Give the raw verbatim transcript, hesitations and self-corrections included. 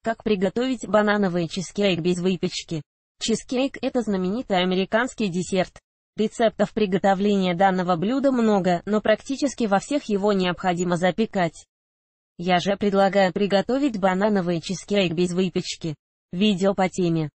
Как приготовить банановый чизкейк без выпечки? Чизкейк – это знаменитый американский десерт. Рецептов приготовления данного блюда много, но практически во всех его необходимо запекать. Я же предлагаю приготовить банановый чизкейк без выпечки. Видео по теме.